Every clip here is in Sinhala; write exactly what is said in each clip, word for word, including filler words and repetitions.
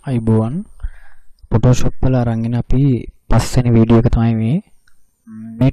අයිබෝවන් Photoshop වල අරන් ඉන අපි පස්වෙනි වීඩියෝ එක තමයි මේ මේ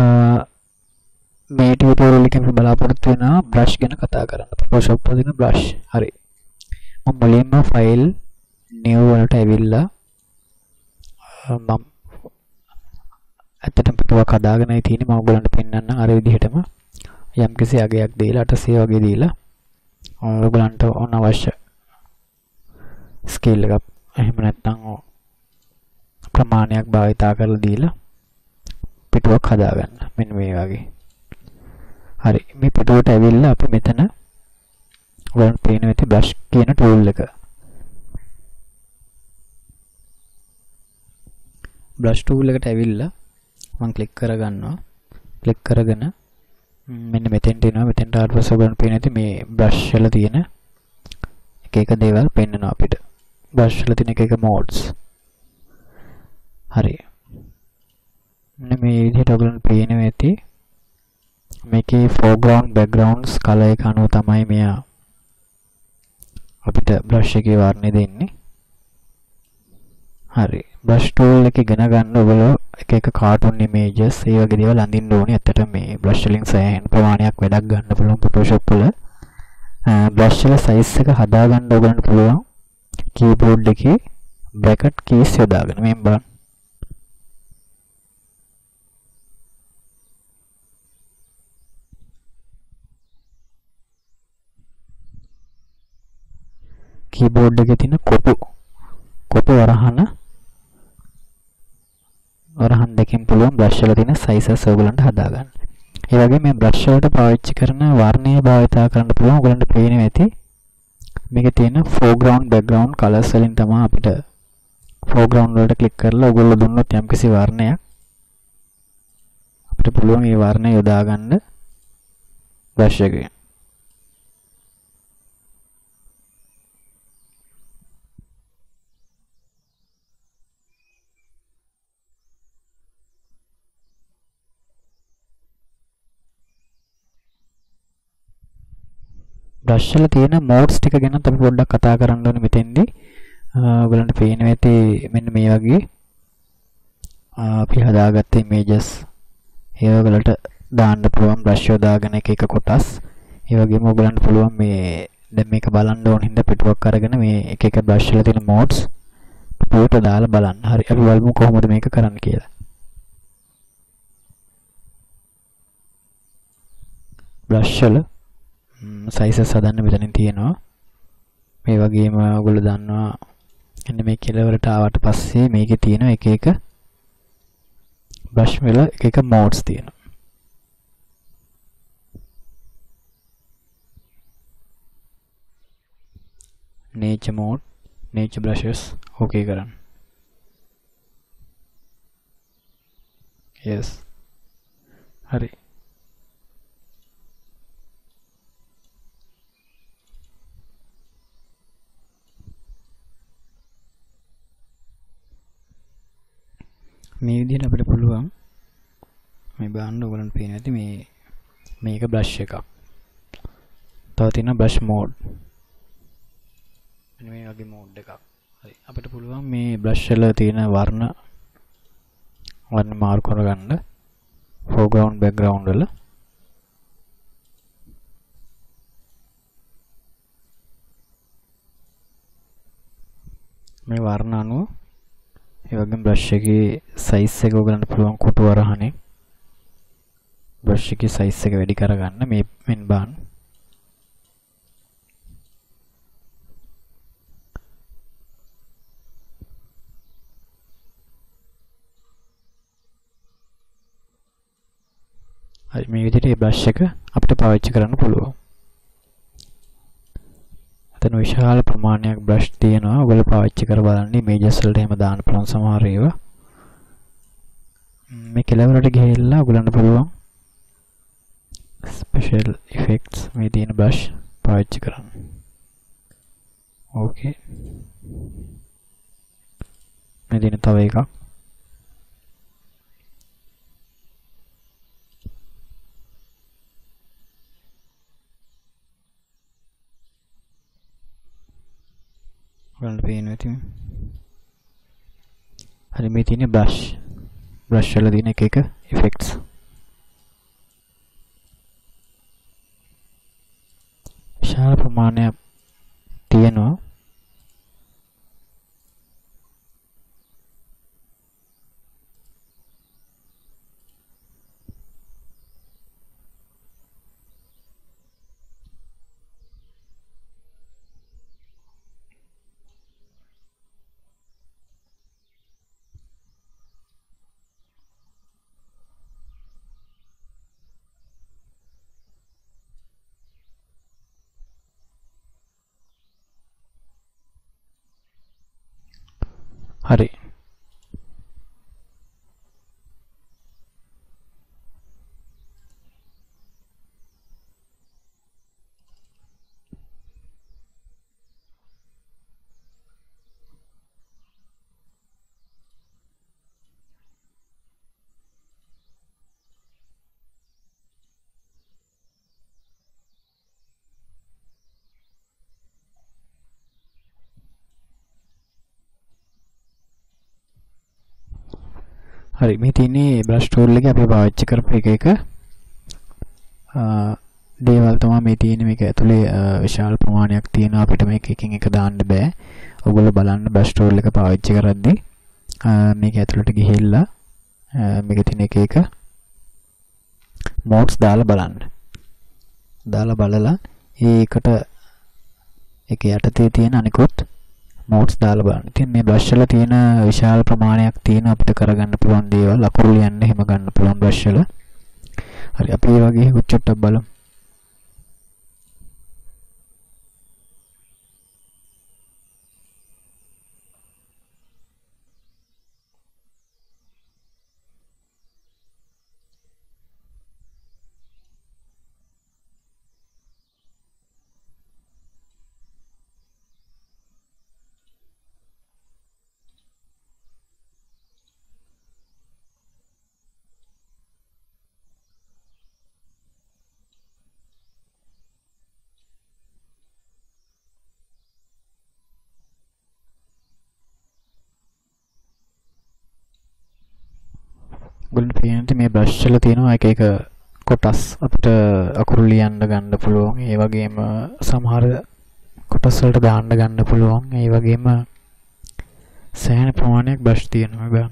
මේ ටියුටෝරියල් එකෙන් අපි බලාපොරොත්තු වෙනවා brush ගැන කතා කරන්න. Photoshop වල තියෙන brush. හරි. මම මුලින්ම file new වලට ඇවිල්ලා මම ඇත්තටම පිටුවක් හදාගෙනයි තියෙන්නේ. මම ඔයගලන්ට පෙන්නන්න අර විදිහටම යම්කිසි අගයක් දීලා අට සිය වගේ දීලා ඔයගලන්ට ඕන අවශ්‍ය ස්කේල් එකක් එහෙම නැත්නම් ප්‍රමාණයක් භාවිතා කරලා දීලා පිටුවක් හදාගන්න. මෙන්න මේ වගේ. හරි. මේ පිටුවට ඇවිල්ලා අපි මෙතන ඔයගලන්ට පේන විදිහ brush කියන tool එක. brush tool එකට ඇවිල්ලා මම ක්ලික් කරගන්නවා. ක්ලික් කරගෙන මෙන්න මෙතෙන්ට එනවා. මෙතෙන්ට ආවට පස්සේ ඔයගලන්ට පේන විදිහ මේ brush වල තියෙන එක එක දේවල් පෙන්වනවා අපිට. brush වල තියෙන එක එක modes. හරි. මෙන්න මේ විදිහට ඔයගලන්ට පේනවා ඇති මේකේ foreground backgrounds color එක අනුව තමයි මෙයා අපිට brush එකේ වර්ණය දෙන්නේ. හරි. brush tool එක ඉගෙන ගන්න ඔයගොල්ලෝ එක එක cartoon images ඒ වගේ දේවල් අඳින්න ඕනේ. ඇත්තට මේ brush වලින් සෑහෙන ප්‍රමාණයක් වැඩක් ගන්න පුළුවන් Photoshop වල. brush වල size එක හදා ගන්න ඔයගලන්ට පුළුවන් keyboard එකේ bracket keys යොදාගෙන. මේ බලන්න. keyboard එකේ තියෙන කොටු කොටු වරහන වරහන් දෙකෙන් පුළුවන් brush වල තියෙන sizes ඔයගලන්ට හදා ගන්න. ඒ වගේ මේ brush වලට පාවිච්චි කරන වර්ණය භාවිතා කරන්න පුළුවන්. ඔයගලන්ට පේනවා ඇති මේකේ තියෙන foreground background colors වලින් තමයි අපිට foreground වලට ක්ලික් කරලා ඔයගොල්ලෝ දුන්නොත් යම්කිසි වර්ණයක් අපිට පුළුවන් ඒ වර්ණය යොදා ගන්න brush එකේ. brush වල තියෙන modes ටික ගැන අපි පොඩ්ඩක් කතා කරන්න ඕනේ මෙතෙන්දී. ඔයගලන්ට පේනවා ඇති මෙන්න මේ වගේ අපි හදාගත්ත images ඒ ඔයගලට දාන්න පුළුවන් brush යොදාගෙන එක එක කොටස්. ඒ වගේම ඔයගලන්ට පුළුවන් මේ දැන් මේක බලන්න ඕන හින්දා පිටුවක් අරගෙන මේ එක එක brush වල තියෙන modes පිටුවට දාලා බලන්න. හරි. අපි බලමු කොහොමද මේක කරන්න කියලා. brush වල sizes හදන්න මෙතනින් තියෙනවා. මේ වගේම ඔයගොල්ලෝ දන්නවා එන්න මේ කෙලවරට ආවට පස්සේ මේකේ තියෙන එක එක brush වල එක එක modes තියෙනවා. nature mode, nature brushes okay කරන්න. yes. හරි. මේ විදිහට අපිට පුළුවන් මේ බලන්න ඔයගලන්ට පේන ඇති මේ මේක brush එකක්. තව තියෙනවා brush mode. මෙන්න මේ වගේ mode එකක්. හරි. අපිට පුළුවන් මේ brush වල තියෙන වර්ණ වර්ණ මාරු කරගන්න foreground background වල. මේ වර්ණ අනුව ඒ වගේම brush එකේ size එක ඔයගලන්ට පුළුවන් කොටු වරහනේ brush එකේ size එක වැඩි කරගන්න. මේ මෙන් බලන්න. හරි. මේ විදිහට මේ brush එක අපිට පාවිච්චි කරන්න පුළුවන්. එතන විශාල ප්‍රමාණයක් brush තියෙනවා. ඔයගොල්ලෝ පාවිච්චි කර බලන්න images වලට එහෙම දාන්න පුළුවන් සමහර ඒවා. මේ කෙලවරට ගිහිල්ලා ඔයගලන්ට පුළුවන් special effects මේ තියෙන brush පාවිච්චි කරන්න. okay. මේ තියෙන තව එකක්. ඔයාලට පේනවා ඉතින්. හරි මේ තියෙන්නේ බ්‍රෂ්. බ්‍රෂ් වල තියෙන එක එක ඉෆෙක්ට්ස්. විශාල ප්‍රමාණයක් තියෙනවා. හරි හරි මේ තියෙන්නේ බ්‍රෂ් ටූල් එකේ අපි පාවිච්චි කරපු එක එක දේවල් තමයි මේ තියෙන්නේ. මේක ඇතුලේ විශාල ප්‍රමාණයක් තියෙනවා. අපිට මේක එකකින් එක දාන්න බෑ. ඔයගොල්ලෝ බලන්න බ්‍රෂ් ටූල් එක පාවිච්චි කරද්දී මේක ඇතුලට ගිහිල්ලා මේක තියෙන එක එක මෝඩ්ස් දාලා බලන්න. දාලා බලලා ඒකට ඒක යටතේ තියෙන අනිකුත් මෝඩ්ස් දාලා බලන්න. ඉතින් මේ බ්‍රෂ් වල තියෙන විශාල ප්‍රමාණයක් තියෙන අපිට කරගන්න පුළුවන් දේවල් අකුරු ලියන්න එහෙම ගන්න පුළුවන් බ්‍රෂ් වල. හරි අපි මේ වගේ උච්චට්ටක් බලමු. ඔයගොල්ලෝ පේන්නේ මේ බ්‍රෂ් වල තියෙනවා එක එක කොටස් අපිට අකුරු ලියන්න ගන්න පුළුවන්. ඒ වගේම සමහර කොටස් වලට දාන්න ගන්න පුළුවන්. ඒ වගේම සෑහෙන ප්‍රමාණයක් බ්‍රෂ් තියෙනවා බලන්න.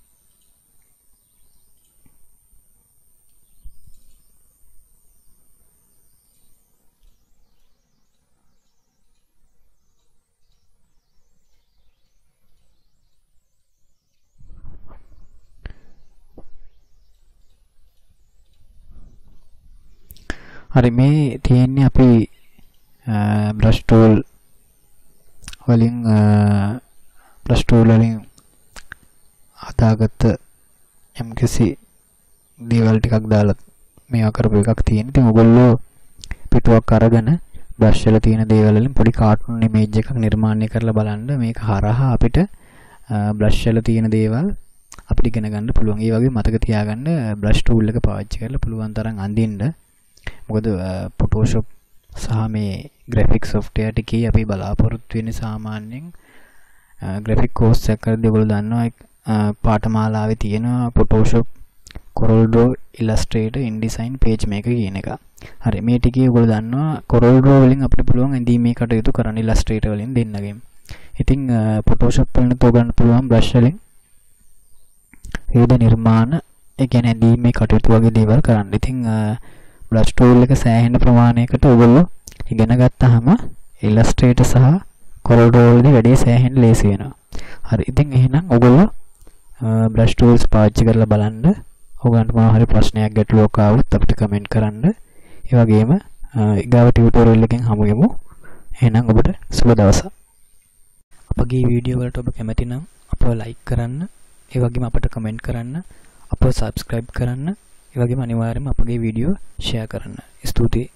හරි මේ තියෙන්නේ අපි බ්‍රෂ් ටූල් වලින් බ්‍රෂ් ටූල් වලින් හදාගත්ත යම්කිසි දේවල් ටිකක් දාලා මේවා කරපු එකක් තියෙන. ඉතින් ඔයගොල්ලෝ පිටුවක් අරගෙන බ්‍රෂ් වල තියෙන දේවල් වලින් පොඩි කාටුන් ඉමේජ් එකක් නිර්මාණය කරලා බලන්න. මේක හරහා අපිට බ්‍රෂ් වල තියෙන දේවල් අපිට ඉගෙන ගන්න පුළුවන්. ඒ වගේ මතක තියාගන්න බ්‍රෂ් ටූල් එක පාවිච්චි කරලා පුළුවන් තරම් අඳින්න. මොකද Photoshop සහ මේ graphic software ටිකේ අපි බලාපොරොත්තු වෙන්නේ සාමාන්‍යයෙන් graphic course එක කරද්දී ඔයගොල්ලෝ දන්නවා පාඨමාලාවේ තියෙන Photoshop, Corel Draw, Illustrator, InDesign, PageMaker කියන එක. හරි මේ ටිකේ ඔයගොල්ලෝ දන්නවා Corel Draw වලින් අපිට පුළුවන් ඇඳීමේ කටයුතු කරන්න Illustrator වලින් දෙන්නගෙන්. ඉතින් Photoshop වලින් තෝ ගන්න පුළුවන් brush වලින් විවිධ නිර්මාණ ඒ කියන්නේ ඇඳීමේ කටයුතු වගේ දේවල් කරන්න. ඉතින් බ්‍රෂ් ටූල් එක සෑහෙන ප්‍රමාණයකට ඔයගොල්ලෝ ඉගෙන ගත්තාම Illustrator සහ Corel Draw වලදී වැඩේ සෑහෙන ලේසි වෙනවා. හරි ඉතින් එහෙනම් ඔයගොල්ලෝ බ්‍රෂ් ටූල්ස් පාවිච්චි කරලා බලන්න. ඔයගන්ට මොනවා හරි ප්‍රශ්නයක් ගැටලුවක් ආවොත් අපිට කමෙන්ට් කරන්න. ඒ වගේම ඊගාව ටියුටෝරියල් එකෙන් හමු වෙමු. එහෙනම් ඔබට සුබ දවසක්. අපගේ වීඩියෝ වලට ඔබ කැමති නම් අපව ලයික් කරන්න. ඒ වගේම අපට කමෙන්ට් කරන්න. අපව subscribe කරන්න. ඒ වගේම අනිවාර්යයෙන්ම අපගේ වීඩියෝ share කරන්න. ස්තුතියි.